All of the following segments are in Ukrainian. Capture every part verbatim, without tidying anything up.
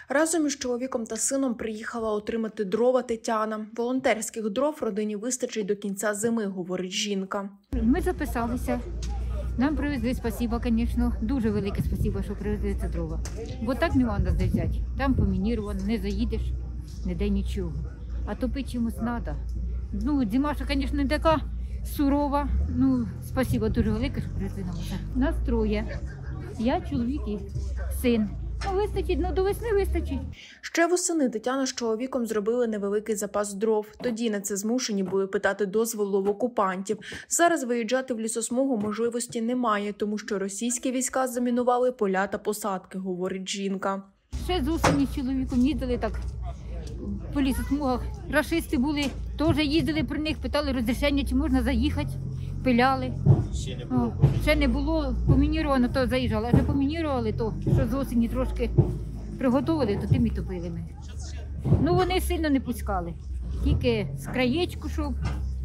Разом із чоловіком та сином приїхала отримати дрова Тетяна. Волонтерських дров родині вистачить до кінця зими, говорить жінка. Ми записалися. Нам привезли, спасибо, звісно, дуже велике спасибо, що привезли це дрова. Бо так не можна де взяти. Там помініровано, не заїдеш, ніде нічого. А топити чимось треба. Ну, зима, що, звісно, не така сурова. Ну, спасибо дуже велике, що привезли нам це. Нас троє. Я, чоловік і син. Ну, вистачить, ну до весни вистачить. Ще восени Тетяна з чоловіком зробили невеликий запас дров. Тоді на це змушені були питати дозволу в окупантів. Зараз виїжджати в лісосмугу можливості немає, тому що російські війська замінували поля та посадки, говорить жінка. Ще з осені з чоловіком їздили так по лісосмугах. Рашисти були, теж їздили при них, питали розрішення, чи можна заїхати. Пиляли. Ще не було. О, ще не було помініровано, то заїжджали. А вже помінірували, то що з осені трошки приготували, то тим і топили ми. Ну вони сильно не пускали. Тільки з краєчку, щоб.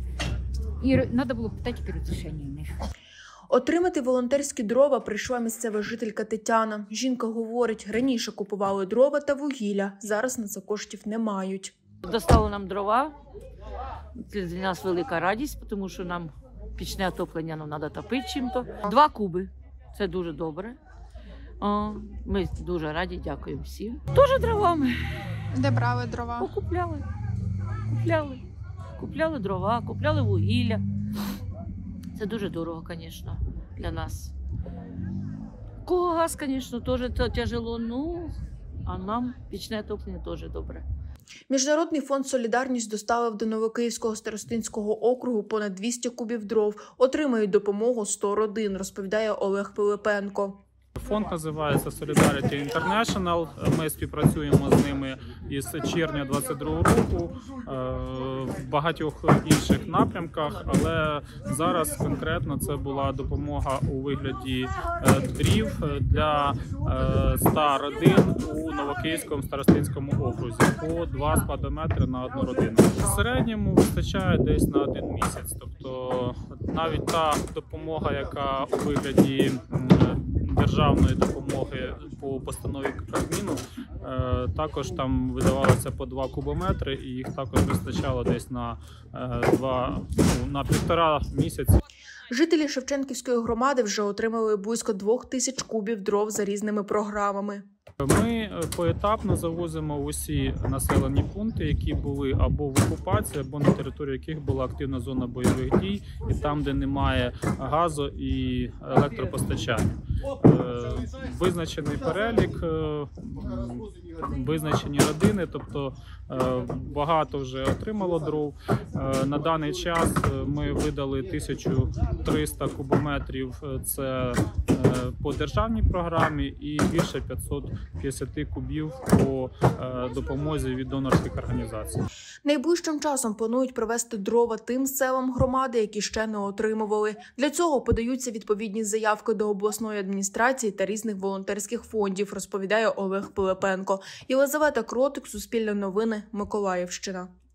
І треба було питати тільки розрішення в них. Отримати волонтерські дрова прийшла місцева жителька Тетяна. Жінка говорить, раніше купували дрова та вугілля, зараз на це коштів не мають. Достали нам дрова. Це для нас велика радість, тому що нам пічне отоплення, ну, треба топити чим-то. Два куби. Це дуже добре. О, ми дуже раді, дякуємо всім. Теж дровами. Де брали дрова? Покупляли. Купляли. Купляли дрова, купляли вугілля. Це дуже дорого, звісно, для нас. Кого газ, звісно, теж тяжело, ну, а нам пічне отоплення теж добре. Міжнародний фонд «Солідарність» доставив до Новокиївського старостинського округу понад двісті кубів дров. Отримають допомогу сто родин, розповідає Олег Пилипенко. Фонд називається Solidarity International. Ми співпрацюємо з ними із червня двадцять другого року в багатьох інших напрямках, але зараз конкретно це була допомога у вигляді дрів для ста родин у Новокиївському старостинському окрузі по два складометри на одну родину. В середньому вистачає десь на один місяць, тобто навіть та допомога, яка у вигляді державної допомоги по постанові Кабміну, також там видавалося по два кубометри, і їх також вистачало десь на два, ну, на півтора місяці. Жителі Шевченківської громади вже отримали близько двох тисяч кубів дров за різними програмами. Ми поетапно завозимо в усі населені пункти, які були або в окупації, або на території яких була активна зона бойових дій, і там, де немає газу і електропостачання. Визначений перелік, визначені родини, тобто багато вже отримало дров. На даний час ми видали тисячу триста кубометрів, це по державній програмі, і більше п'ятсот п'ятдесят кубів по допомозі від донорських організацій. Найближчим часом планують привезти дрова тим селам громади, які ще не отримували. Для цього подаються відповідні заявки до обласної адміністрації та різних волонтерських фондів, розповідає Олег Пилипенко. Єлизавета Кротик, Суспільне новини, Миколаївщина.